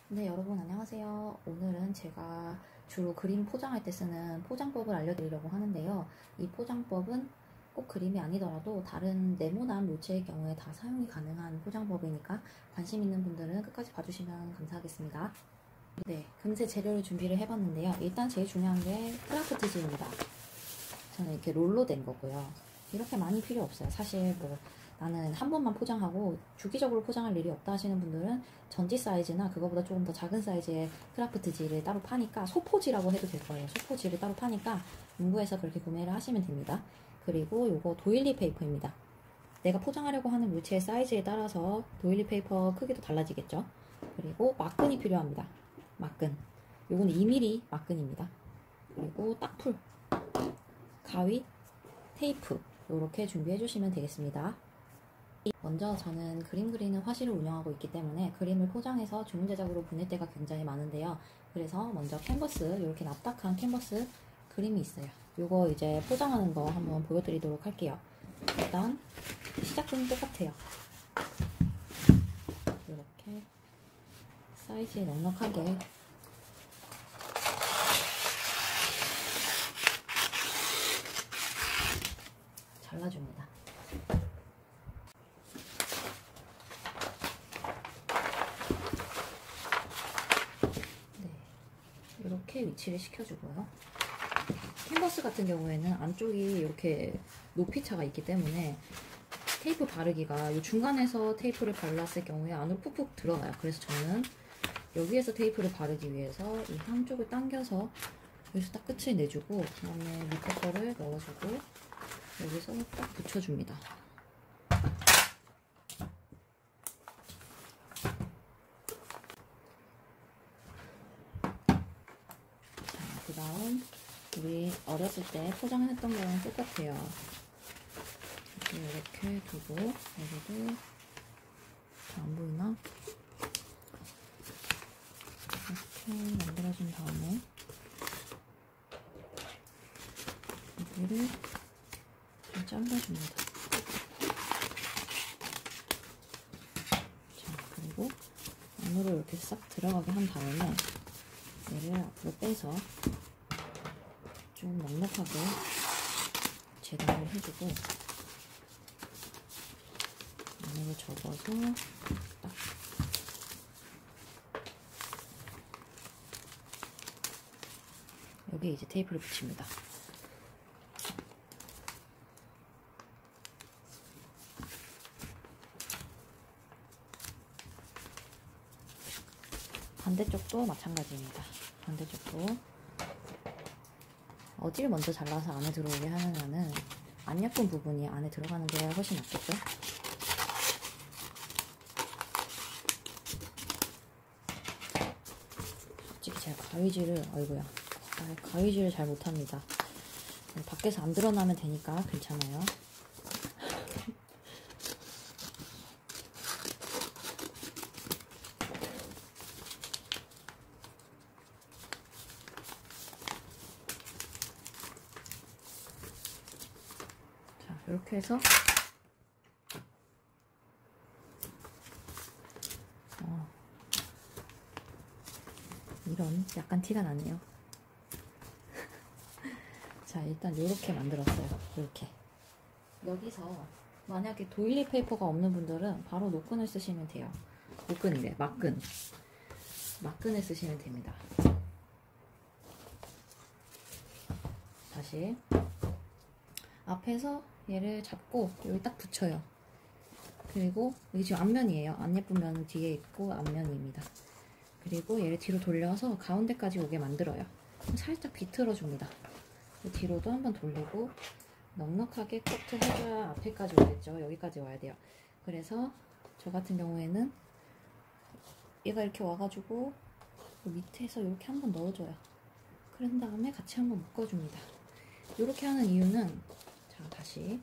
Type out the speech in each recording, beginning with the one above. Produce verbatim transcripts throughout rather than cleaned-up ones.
네, 여러분 안녕하세요. 오늘은 제가 주로 그림 포장할 때 쓰는 포장법을 알려드리려고 하는데요. 이 포장법은 꼭 그림이 아니더라도 다른 네모난 물체의 경우에 다 사용이 가능한 포장법이니까 관심 있는 분들은 끝까지 봐주시면 감사하겠습니다. 네, 금세 재료를 준비를 해봤는데요. 일단 제일 중요한 게 크라프트지입니다. 저는 이렇게 롤로 된 거고요. 이렇게 많이 필요 없어요. 사실 뭐 나는 한 번만 포장하고 주기적으로 포장할 일이 없다 하시는 분들은 전지 사이즈나 그거보다 조금 더 작은 사이즈의 크라프트지를 따로 파니까 소포지라고 해도 될 거예요. 소포지를 따로 파니까 문구에서 그렇게 구매를 하시면 됩니다. 그리고 요거 도일리 페이퍼입니다. 내가 포장하려고 하는 물체의 사이즈에 따라서 도일리 페이퍼 크기도 달라지겠죠. 그리고 막근이 필요합니다. 막근. 요건 이 밀리미터 막근입니다. 그리고 딱풀, 가위, 테이프 이렇게 준비해 주시면 되겠습니다. 먼저 저는 그림 그리는 화실을 운영하고 있기 때문에 그림을 포장해서 주문 제작으로 보낼 때가 굉장히 많은데요. 그래서 먼저 캔버스, 이렇게 납작한 캔버스 그림이 있어요. 이거 이제 포장하는 거 한번 보여드리도록 할게요. 일단 시작은 똑같아요. 이렇게 사이즈에 넉넉하게 잘라줍니다. 네, 이렇게 위치를 시켜주고요. 캔버스 같은 경우에는 안쪽이 이렇게 높이 차가 있기 때문에 테이프 바르기가 이 중간에서 테이프를 발랐을 경우에 안으로 푹푹 들어가요. 그래서 저는 여기에서 테이프를 바르기 위해서 이 한쪽을 당겨서 여기서 딱 끝을 내주고 그 다음에 밑에 거를 넣어주고 여기서 딱 붙여줍니다. 자, 그 다음 우리 어렸을 때 포장했던 거랑 똑같아요. 이렇게 두고 여기도 안 보이나? 이렇게 만들어준 다음에 여기를 좀 잘라줍니다. 자, 그리고 안으로 이렇게 싹 들어가게 한 다음에 얘를 앞으로 빼서 좀 넉넉하게 재단을 해주고 안으로 접어서 딱 여기에 이제 테이프를 붙입니다. 반대쪽도 마찬가지입니다. 반대쪽도 어디를 먼저 잘라서 안에 들어오게 하느냐는 안 예쁜 부분이 안에 들어가는 게 훨씬 낫겠죠? 솔직히 제가 가위질을, 아이고야, 가위질을 잘 못합니다. 밖에서 안 드러나면 되니까 괜찮아요. 이렇게 해서 어, 이런 약간 티가 나네요. 자, 일단 이렇게 만들었어요. 이렇게 여기서 만약에 도일리 페이퍼가 없는 분들은 바로 노끈을 쓰시면 돼요. 노끈이래, 막끈. 막끈을 쓰시면 됩니다. 다시 앞에서 얘를 잡고 여기 딱 붙여요. 그리고 여기 지금 앞면이에요. 안 예쁜 면은 뒤에 있고 앞면입니다. 그리고 얘를 뒤로 돌려서 가운데까지 오게 만들어요. 살짝 비틀어 줍니다. 뒤로도 한번 돌리고 넉넉하게 커트 해줘야 앞에까지 오겠죠. 여기까지 와야 돼요. 그래서 저 같은 경우에는 얘가 이렇게 와가지고 밑에서 이렇게 한번 넣어줘요. 그런 다음에 같이 한번 묶어줍니다. 이렇게 하는 이유는, 자, 다시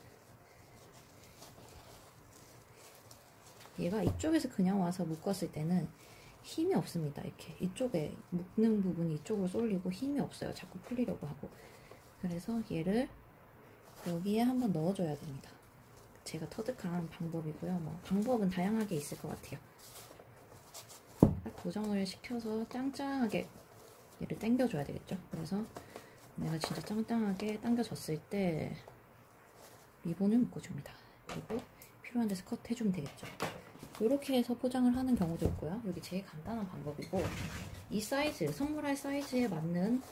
얘가 이쪽에서 그냥 와서 묶었을 때는 힘이 없습니다. 이렇게 이쪽에 묶는 부분이 이쪽으로 쏠리고 힘이 없어요. 자꾸 풀리려고 하고. 그래서 얘를 여기에 한번 넣어줘야 됩니다. 제가 터득한 방법이고요. 뭐 방법은 다양하게 있을 것 같아요. 딱 고정을 시켜서 짱짱하게 얘를 당겨줘야 되겠죠. 그래서 내가 진짜 짱짱하게 당겨졌을 때 리본을 묶어줍니다. 그리고 필요한 데서 컷 해주면 되겠죠. 이렇게 해서 포장을 하는 경우도 있고요. 여기 제일 간단한 방법이고, 이 사이즈, 선물할 사이즈에 맞는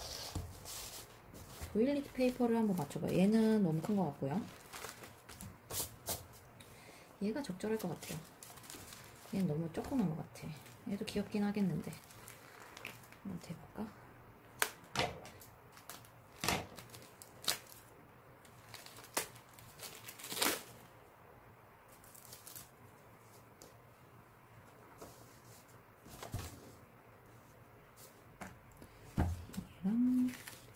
도일리트 페이퍼를 한번 맞춰봐요. 얘는 너무 큰 것 같고요. 얘가 적절할 것 같아요. 얘는 너무 조그만 것 같아. 얘도 귀엽긴 하겠는데 한번 대볼까? 얘랑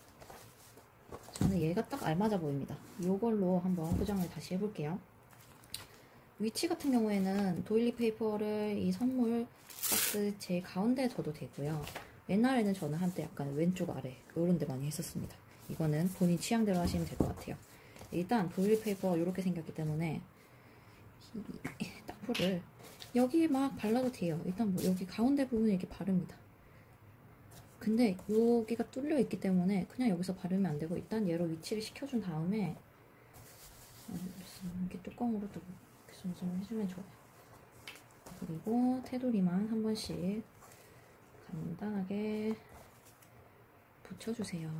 저는 얘가 딱 알맞아 보입니다. 이걸로 한번 포장을 다시 해볼게요. 위치 같은 경우에는 도일리 페이퍼를 이 선물 박스 제 가운데에 둬도 되고요. 옛날에는 저는 한때 약간 왼쪽 아래 이런 데 많이 했었습니다. 이거는 본인 취향대로 하시면 될 것 같아요. 일단 도일리 페이퍼가 이렇게 생겼기 때문에 딱풀을 여기에 막 발라도 돼요. 일단 뭐 여기 가운데 부분에 이렇게 바릅니다. 근데 여기가 뚫려 있기 때문에 그냥 여기서 바르면 안 되고, 일단 얘로 위치를 시켜준 다음에 이렇게 뚜껑으로 또 좀 해주면 좋아요. 그리고 테두리만 한 번씩 간단하게 붙여주세요.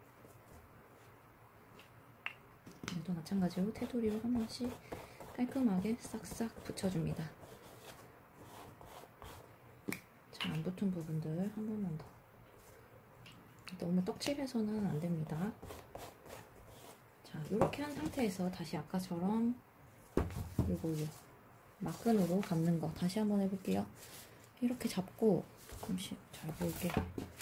얘도 마찬가지로 테두리로 한 번씩 깔끔하게 싹싹 붙여줍니다. 잘 안 붙은 부분들 한 번만 더. 너무 떡칠해서는 안 됩니다. 자, 이렇게 한 상태에서 다시 아까처럼 그리고 막근으로 감는 거 다시 한번 해볼게요. 이렇게 잡고, 잠시 잘 보일게.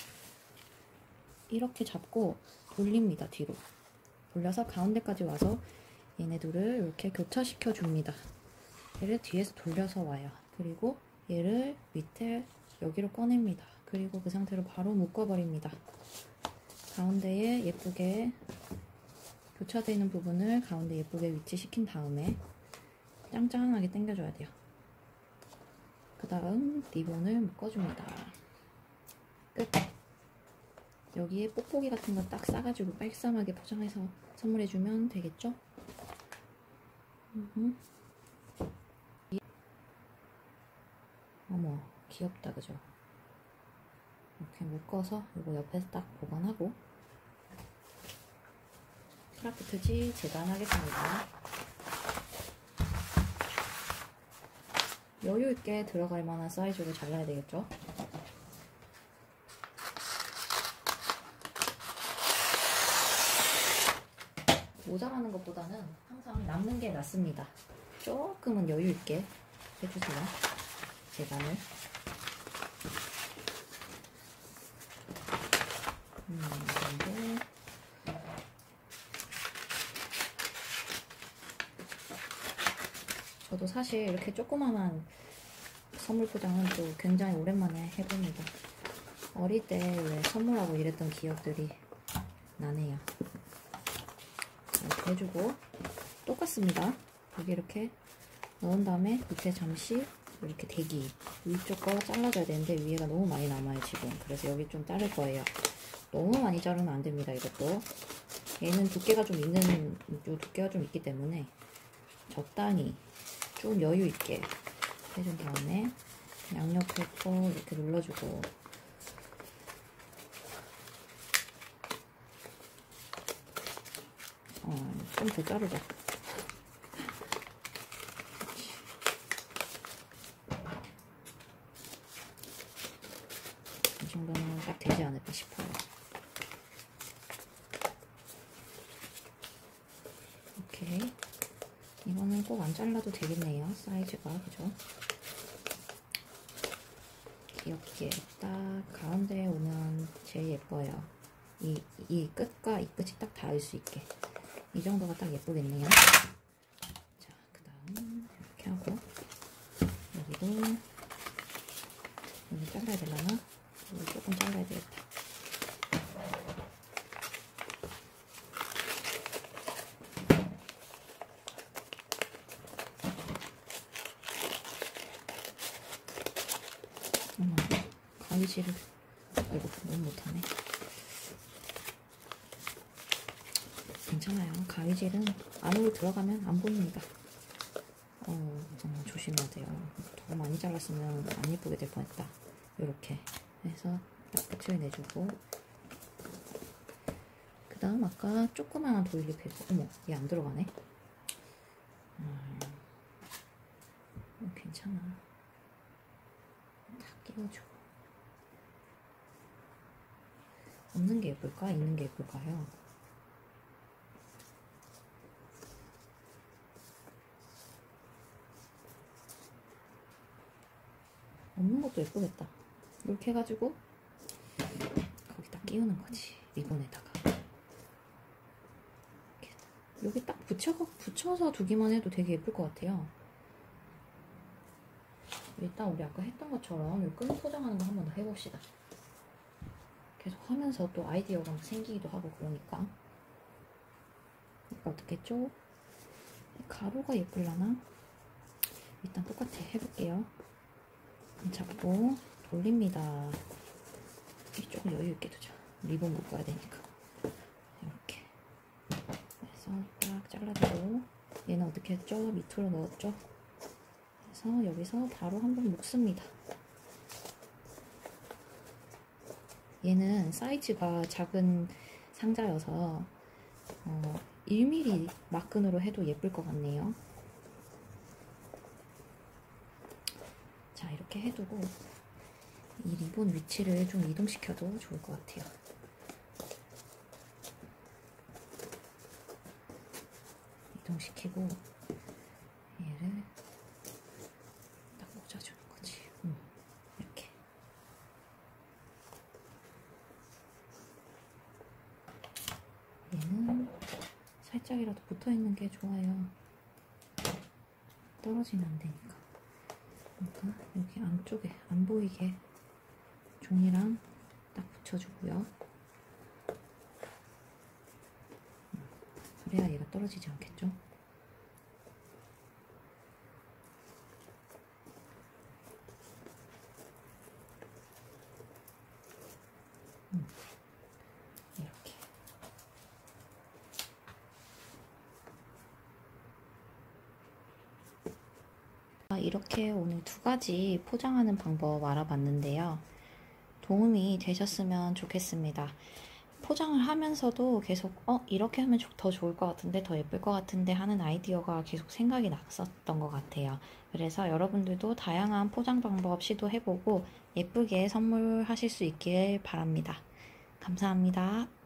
이렇게 잡고 올립니다. 뒤로 올려서 가운데까지 와서 얘네들을 이렇게 교차시켜 줍니다. 얘를 뒤에서 돌려서 와요. 그리고 얘를 밑에 여기로 꺼냅니다. 그리고 그 상태로 바로 묶어버립니다. 가운데에 예쁘게 교차되어 있는 부분을 가운데 예쁘게 위치시킨 다음에 짱짱하게 당겨줘야 돼요. 그 다음 리본을 묶어줍니다. 끝! 여기에 뽁뽁이 같은 거 딱 싸가지고 깔쌈하게 포장해서 선물해주면 되겠죠? 음흠. 어머, 귀엽다, 그죠? 이렇게 묶어서 이거 옆에서 딱 보관하고 크라프트지 재단하겠습니다. 여유있게 들어갈 만한 사이즈로 잘라야 되겠죠? 모자라는 것보다는 항상 남는 게 낫습니다. 조금은 여유있게 해주세요. 재단을. 음, 그리고 저도 사실 이렇게 조그만한 선물 포장은 또 굉장히 오랜만에 해봅니다. 어릴 때 왜 선물하고 이랬던 기억들이 나네요. 이렇게 해주고 똑같습니다. 여기 이렇게 넣은 다음에 밑에 잠시 이렇게 대기, 위쪽 거 잘라줘야 되는데 위에가 너무 많이 남아요 지금. 그래서 여기 좀 자를 거예요. 너무 많이 자르면 안 됩니다. 이것도 얘는 두께가 좀 있는, 요 두께가 좀 있기 때문에 적당히 좀 여유 있게 해준 다음에 양옆에 꼭 이렇게 눌러주고, 어, 좀 더 자르자. 이 정도는 딱 되지 않을까 싶어요. 오케이. 이거는 꼭 안 잘라도 되겠네요. 사이즈가, 그죠? 귀엽게 딱 가운데에 오면 제일 예뻐요. 이, 이 끝과 이 끝이 딱 닿을 수 있게. 이 정도가 딱 예쁘겠네요. 자, 그 다음 이렇게 하고 여기도 여기 잘라야 되려나? 여기 조금 잘라야 되겠다. 음. 가위질을 아이고 너무 못하네. 괜찮아요. 가위질은 안으로 들어가면 안 보입니다. 어, 어, 조심해야 돼요. 더 많이 잘랐으면 안 예쁘게 될 뻔했다. 이렇게 해서 딱 끝을 내주고, 그 다음 아까 조그마한 도일리 페이퍼, 어머 얘 안 들어가네. 음, 괜찮아. 다 끼워주고. 없는 게 예쁠까? 있는 게 예쁠까요? 없는 것도 예쁘겠다. 이렇게 해가지고 거기다 끼우는 거지. 리본에다가 이렇게. 여기 딱 붙여, 붙여서 두기만 해도 되게 예쁠 것 같아요. 일단 우리 아까 했던 것처럼 이 끈 포장하는 거 한 번 더 해봅시다. 계속 하면서 또 아이디어가 생기기도 하고 그러니까. 이거 어떻게 했죠? 가로가 예쁠라나? 일단 똑같아. 해볼게요. 잡고 돌립니다. 조금 여유 있게 두자. 리본 묶어야 되니까. 이렇게 해서 딱 잘라주고, 얘는 어떻게 했죠? 밑으로 넣었죠? 그래서 여기서 바로 한번 묶습니다. 얘는 사이즈가 작은 상자여서 어, 일 밀리미터 막근으로 해도 예쁠 것 같네요. 자, 이렇게 해두고 이 리본 위치를 좀 이동시켜도 좋을 것 같아요. 이동시키고 얘를 딱 꽂아주는 거지. 음, 이렇게. 얘는 살짝이라도 붙어있는 게 좋아요. 떨어지면 안 되니까. 그러니까 여기 안쪽에 안 보이게 종이랑 딱 붙여주고요. 그래야 얘가 떨어지지 않겠죠? 음, 이렇게. 이렇게 오늘 두 가지 포장하는 방법 알아봤는데요. 도움이 되셨으면 좋겠습니다. 포장을 하면서도 계속 어 이렇게 하면 더 좋을 것 같은데, 더 예쁠 것 같은데 하는 아이디어가 계속 생각이 났었던 것 같아요. 그래서 여러분들도 다양한 포장 방법 시도해보고 예쁘게 선물하실 수 있길 바랍니다. 감사합니다.